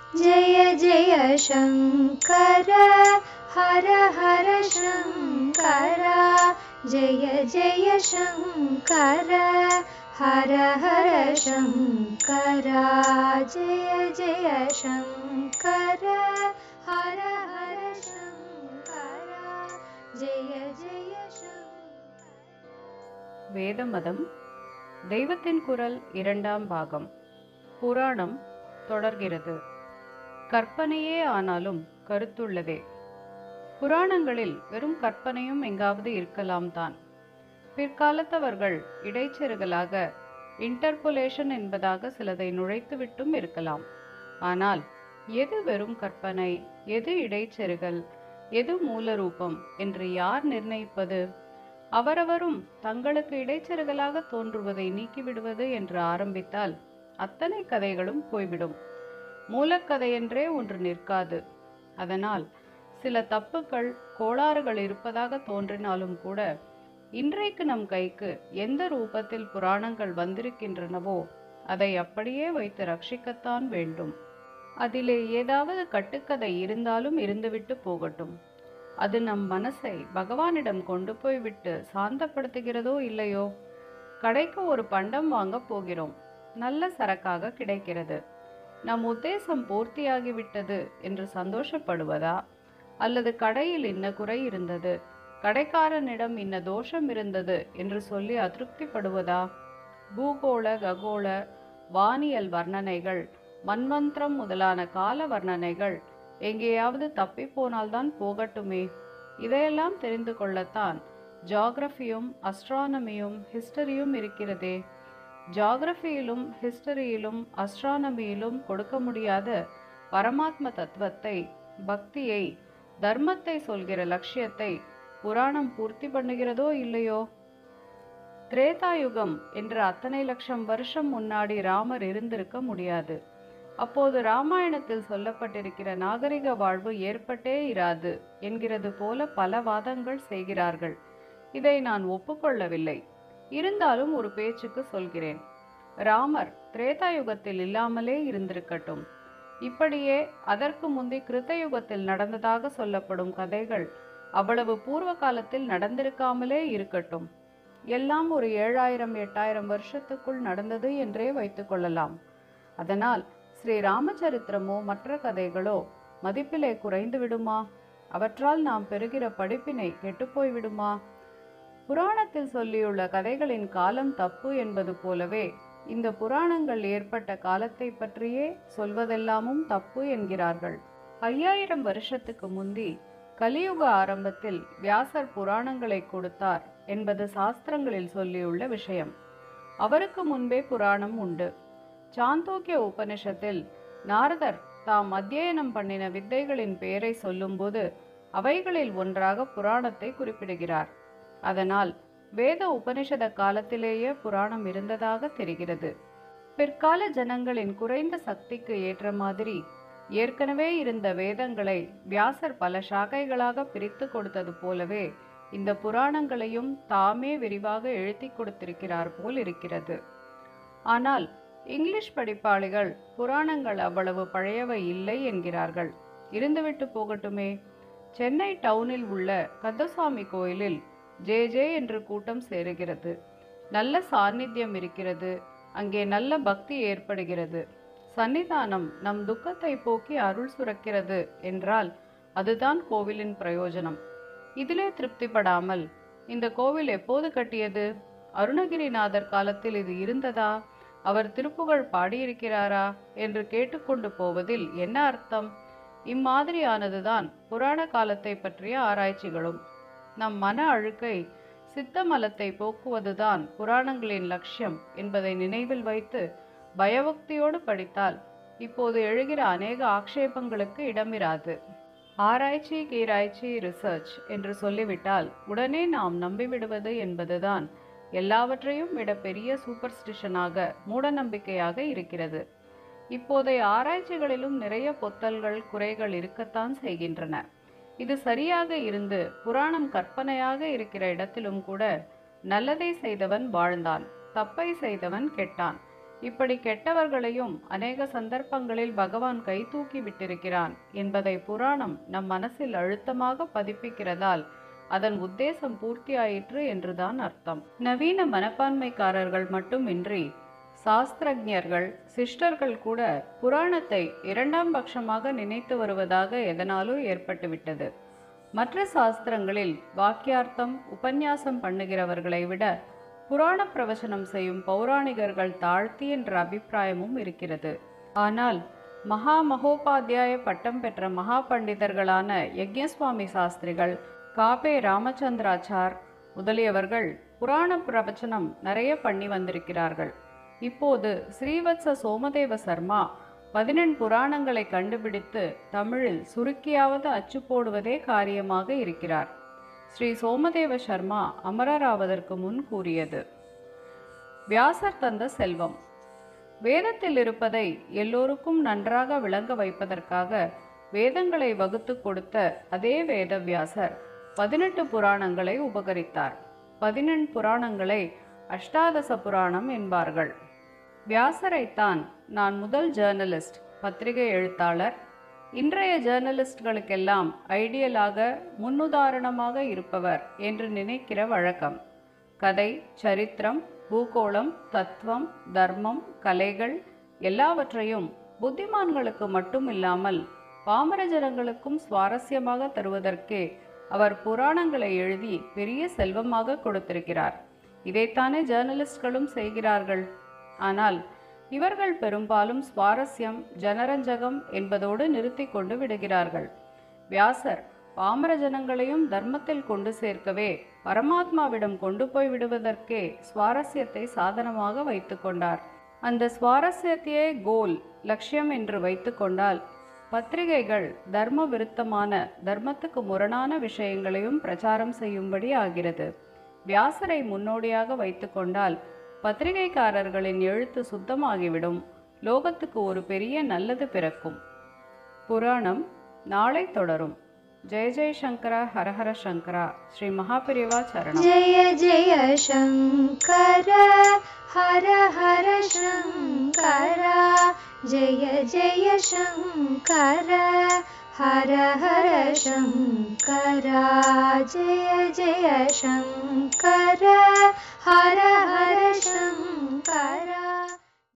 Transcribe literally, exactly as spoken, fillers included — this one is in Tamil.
जय जय शंकर हर हर शंकर जय जय शंकर हर हर शंकर जय जय शंकर हर हर शंकर जय जय शंकर. வேத மதம் தெய்வத்தின் குரல் இரண்டாம் பாகம். புராணம் தொடர்கிறது. கற்பனையே ஆனாலும் கருத்துள்ளதே. புராணங்களில் வெறும் கற்பனையும் எங்காவது இருக்கலாம் தான். பிற்காலத்தவர்கள் இடைச்செருகலாக இன்டர்போலேஷன் என்பதாக சிலதை நுழைத்துவிட்டும் இருக்கலாம். ஆனால் எது வெறும் கற்பனை, எது இடைச்செருகல், எது மூலரூபம் என்று யார் நிர்ணயிப்பது? அவரவரும் தங்களுக்கு இடைச்செருகலாக தோன்றுவதை நீக்கிவிடுவது என்று ஆரம்பித்தால் அத்தனை கதைகளும் போய்விடும். மூலக்கதையென்றே ஒன்று நிற்காது. அதனால் சில தப்புக்கள், கோளாறுகள் இருப்பதாக தோன்றினாலும் கூட இன்றைக்கு நம் கைக்கு எந்த ரூபத்தில் புராணங்கள் வந்திருக்கின்றனவோ அதை அப்படியே வைத்து ரட்சிக்கத்தான் வேண்டும். அதிலே ஏதாவது கட்டுக்கதை இருந்தாலும் இருந்துவிட்டு போகட்டும். அது நம் மனசை பகவானிடம் கொண்டு போய்விட்டு சாந்தப்படுத்துகிறதோ இல்லையோ? கடைக்கு ஒரு பண்டம் வாங்க போகிறோம். நல்ல சரக்காக கிடைக்கிறது. நம் உத்தேசம் பூர்த்தியாகிவிட்டது என்று சந்தோஷப்படுவதா, அல்லது கடையில் இன்ன குறை இருந்தது, கடைக்காரனிடம் இன்ன தோஷம் இருந்தது என்று சொல்லி அதிருப்திப்படுவதா? பூகோள, ககோள, வானியல் வர்ணனைகள், மன்வந்திரம் முதலான கால வர்ணனைகள் எங்கேயாவது தப்பி போனால்தான் போகட்டுமே. இதையெல்லாம் தெரிந்து கொள்ளத்தான் ஜியாகிரபியும் அஸ்ட்ரானமியும் ஹிஸ்டரியும் இருக்கிறதே. ஜியாகிரபியிலும் ஹிஸ்டரியிலும் அஸ்ட்ரானமியிலும் கொடுக்க முடியாத பரமாத்ம தத்துவத்தை, பக்தியை, தர்மத்தை சொல்கிற லட்சியத்தை புராணம் பூர்த்தி பண்ணுகிறதோ இல்லையோ? திரேதாயுகம் என்ற அத்தனை லட்சம் வருஷம் முன்னாடி ராமர் இருந்திருக்க முடியாது. அப்போது ராமாயணத்தில் சொல்லப்பட்டிருக்கிற நாகரிக வாழ்வு ஏற்பட்டே இராது என்கிறது போல பல வாதங்கள் செய்கிறார்கள். இதை நான் ஒப்புக்கொள்ளவில்லை. இருந்தாலும் ஒரு பேச்சுக்கு சொல்கிறேன். ராமர் திரேதாயுகத்தில் இல்லாமலே இருந்திருக்கட்டும். இப்படியே அதற்கு முந்தி கிருத்தயுகத்தில் நடந்ததாக சொல்லப்படும் கதைகள் அவ்வளவு பூர்வ காலத்தில் நடந்திருக்காமலே இருக்கட்டும். எல்லாம் ஒரு ஏழாயிரம் எட்டாயிரம் வருஷத்துக்குள் நடந்தது என்றே வைத்துக் கொள்ளலாம். அதனால் ஸ்ரீ ராமச்சரித்திரமோ மற்ற கதைகளோ மதிப்பிலே குறைந்து விடுமா? அவற்றால் நாம் பெறுகிற படிப்பினை கெட்டுப்போய் விடுமா? புராணத்தில் சொல்லியுள்ள கதைகளின் காலம் தப்பு என்பது போலவே இந்த புராணங்கள் ஏற்பட்ட காலத்தை பற்றியே சொல்வதெல்லாமும் தப்பு என்கிறார்கள். ஐயாயிரம் வருஷத்துக்கு முந்தி கலியுக ஆரம்பத்தில் வியாசர் புராணங்களை கொடுத்தார் என்பது சாஸ்திரங்களில் சொல்லியுள்ள விஷயம். அவருக்கு முன்பே புராணம் உண்டு. சாந்தோக்கிய உபனிஷத்தில் நாரதர் தாம் அத்தியனம் பண்ணின வித்தைகளின் பெயரை சொல்லும்போது அவைகளில் ஒன்றாக புராணத்தை குறிப்பிடுகிறார். அதனால் வேத உபனிஷத காலத்திலேயே புராணம் இருந்ததாக தெரிகிறது. பிற்கால ஜனங்களின் குறைந்த சக்திக்கு ஏற்ற மாதிரி ஏற்கனவே இருந்த வேதங்களை வியாசர் பல சாகைகளாக பிரித்து கொடுத்தது போலவே இந்த புராணங்களையும் தாமே விரிவாக எழுதி கொடுத்திருக்கிறார் போல் இருக்கிறது. ஆனால் இங்கிலீஷ் படிப்பாளிகள் புராணங்கள் அவ்வளவு பழையவை இல்லை என்கிறார்கள். இருந்துவிட்டு போகட்டுமே. சென்னை டவுனில் உள்ள கந்தசாமி கோயிலில் ஜே ஜே என்று கூட்டம் சேருகிறது. நல்ல சாநித்தியம் இருக்கிறது. அங்கே நல்ல பக்தி ஏற்படுகிறது. சன்னிதானம் நம் துக்கத்தை போக்கி அருள் சுரக்கிறது என்றால் அதுதான் கோவிலின் பிரயோஜனம். இதிலே திருப்திப்படாமல் இந்த கோவில் எப்போது கட்டியது? அருணகிரிநாதர் காலத்தில் இது இருந்ததா? அவர் திருப்புகழ் பாடியிருக்கிறாரா என்று கேட்டுக்கொண்டு போவதில் என்ன அர்த்தம்? இம்மாதிரியானதுதான் புராண காலத்தை பற்றிய ஆராய்ச்சிகளும். நம் மன அழுக்கை, சித்தமலத்தை போக்குவதுதான் புராணங்களின் லட்சியம் என்பதை நினைவில் வைத்து பயபக்தியோடு படித்தால் இப்போது எழுகிற அநேக ஆக்ஷேபங்களுக்கு இடமிராது. ஆராய்ச்சி, கீராய்ச்சி, ரிசர்ச் என்று சொல்லிவிட்டால் உடனே நாம் நம்பிவிடுவது என்பதுதான் எல்லாவற்றையும் விட பெரிய சூப்பர்ஸ்டிஷனாக, மூட நம்பிக்கையாக இருக்கிறது. இப்போதைய ஆராய்ச்சிகளிலும் நிறைய பொத்தல்கள், குறைகள் இருக்கத்தான் செய்கின்றன. இது சரியாக இருந்து புராணம் கற்பனையாக இருக்கிற இடத்திலும் கூட நல்லதை செய்தவன் வாழ்ந்தான், தப்பை செய்தவன் கெட்டான் இப்படி கெட்டவர்களையும் அநேக சந்தர்ப்பங்களில் பகவான் கை தூக்கி விட்டிருக்கிறான் என்பதை புராணம் நம் மனசில் அழுத்தமாக பதிப்பிக்கிறதால் அதன் உத்தேசம் பூர்த்தியாயிற்று என்றுதான் அர்த்தம். நவீன மனப்பான்மைக்காரர்கள் மட்டுமின்றி சாஸ்திரஜர்கள் சிஷ்டர்கள் கூட புராணத்தை இரண்டாம் பட்சமாக நினைத்து வருவதாக எதனாலோ ஏற்பட்டுவிட்டது. மற்ற சாஸ்திரங்களில் வாக்கியார்த்தம் உபன்யாசம் பண்ணுகிறவர்களை விட புராண பிரவச்சனம் செய்யும் பௌராணிகர்கள் தாழ்த்தி என்ற அபிப்பிராயமும் இருக்கிறது. ஆனால் மகா மகோபாத்தியாய பட்டம் பெற்ற மகா பண்டிதர்களான யக்ஞசுவாமி சாஸ்திரிகள், காபே ராமச்சந்திராச்சார் முதலியவர்கள் புராண பிரவச்சனம் நிறைய பண்ணி வந்திருக்கிறார்கள். இப்போது ஸ்ரீவத்ச சோமதேவ சர்மா பதினெண் புராணங்களை கண்டுபிடித்து தமிழில் சுருக்கியாவது அச்சு போடுவதே காரியமாக இருக்கிறார். ஸ்ரீ சோமதேவ சர்மா அமரராவதற்கு முன் கூறியது: வியாசர் தந்த செல்வம். வேதத்தில் இருப்பதை எல்லோருக்கும் நன்றாக விளங்க வைப்பதற்காக வேதங்களை வகுத்து கொடுத்த அதே வேதவியாசர் பதினெட்டு புராணங்களை உபகரித்தார். பதினெண் புராணங்களை அஷ்டாதச புராணம் என்பார்கள். வியாசரைத்தான் நான் முதல் ஜேர்னலிஸ்ட், பத்திரிகை எழுத்தாளர், இன்றைய ஜேர்னலிஸ்ட்களுக்கெல்லாம் ஐடியலாக முன்னுதாரணமாக இருப்பவர் என்று நினைக்கிற வழக்கம். கதை, சரித்திரம், பூகோளம், தத்துவம், தர்மம், கலைகள் எல்லாவற்றையும் புத்திமான்களுக்கு மட்டும் இல்லாமல் பாமர ஜனங்களுக்கும் சுவாரஸ்யமாக தருவதற்கே அவர் புராணங்களை எழுதி பெரிய செல்வமாக கொடுத்திருக்கிறார். இதைத்தானே ஜேர்னலிஸ்ட்களும் செய்கிறார்கள். ஆனால் இவர்கள் பெரும்பாலும் சுவாரஸ்யம், ஜனரஞ்சகம் என்பதோடு நிறுத்தி கொண்டு விடுகிறார்கள். வியாசர் பாமர ஜனங்களையும் தர்மத்தில் கொண்டு சேர்க்கவே பரமாத்மாவிடம் கொண்டு போய் விடுவதற்கே சுவாரஸ்யத்தை சாதனமாக வைத்து கொண்டார். அந்த சுவாரஸ்யத்தையே கோல், லட்சியம் என்று வைத்து கொண்டால் பத்திரிகைகள் தர்ம விருத்தமான, தர்மத்துக்கு முரணான விஷயங்களையும் பிரச்சாரம் செய்யும்படி ஆகிறது. வியாசரை முன்னோடியாக வைத்து கொண்டால் பத்திரிகைக்காரர்களின் எழுத்து சுத்தமாகிவிடும். லோகத்துக்கு ஒரு பெரிய நல்லது பிறக்கும். புராணம் நாளை தொடரும். ஜெய ஜெய சங்கரா, ஹரஹர சங்கரா. ஸ்ரீ மகாபெரிவா சரணம். ஜெய ஜெய சங்கர, ஹர ஹர சங்கரா. ஜெய ஜெய சங்கர, ஹர ஹர சங்கரா. ஜெய ஜெய சங்கர, ஹர ஹர சங்கரா.